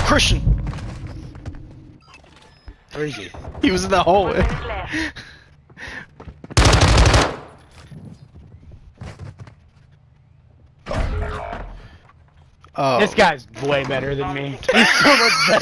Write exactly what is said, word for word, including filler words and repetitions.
Christian! Where is he? He was in the hallway. Oh. This guy's way better than me. He's so much better.